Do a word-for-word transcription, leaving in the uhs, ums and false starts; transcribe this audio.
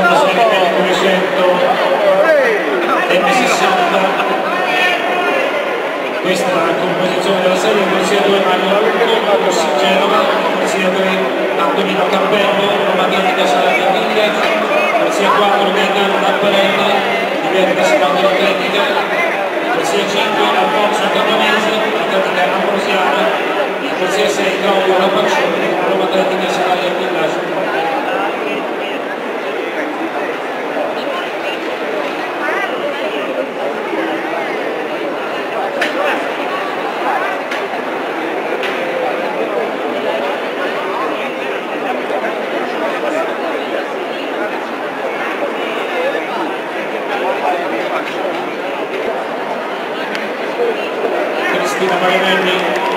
seconda serie per il novecento M sessanta. Questa è la composizione della serie, corsia due Mario Lucco, corsia Genova, corsia tre Antonino Cappello, Roma Atletica Salerno Emilia, corsia quattro Gaetano Rapparella, Liberta Secondo Atletica, corsia cinque Alfonso Capanese, Atletica Ambrosiana, corsia sei Claudio Rapaccioni, Roma Atletica Salerno Emilia. Cristina Paganelli,